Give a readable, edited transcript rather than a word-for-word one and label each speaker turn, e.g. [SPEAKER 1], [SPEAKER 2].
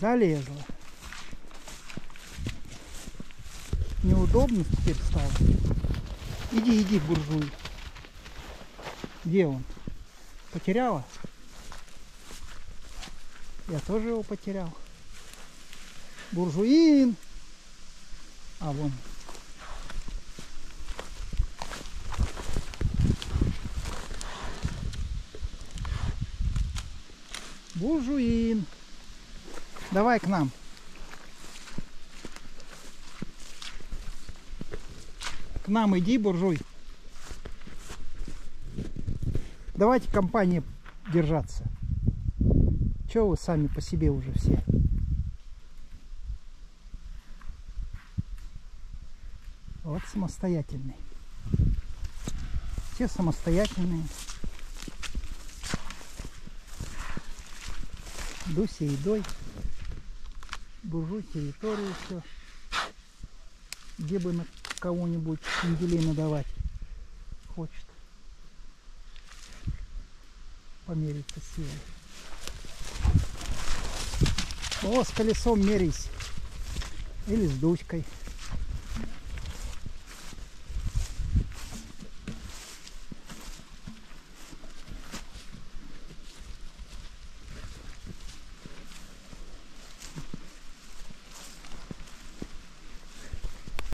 [SPEAKER 1] Залезла. Неудобно теперь стало. Иди, иди, буржуй. Где он? Потеряла? Я тоже его потерял. Буржуин. А вон. Буржуин. Давай к нам. К нам иди, буржуй. Давайте компания держаться. Чего вы сами по себе уже все? Вот самостоятельный. Все самостоятельные. Дуся едой. Буржуй территорию все. Где бы на кого-нибудь пенделей надавать хочет. Помериться силой. О, с колесом меряйся. Или с Дуськой.